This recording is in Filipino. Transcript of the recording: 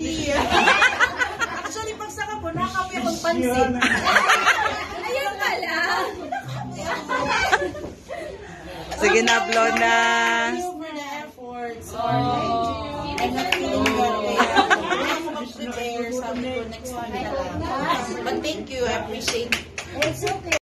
tea. Actually, pag saka po, nakapi akong pansit. Ayun pala. Sige na, upload na. Thank you for the efforts. I'm not feeling well. Mag-prepare, sabi ko next week na lang. But thank you, I appreciate it. It's okay.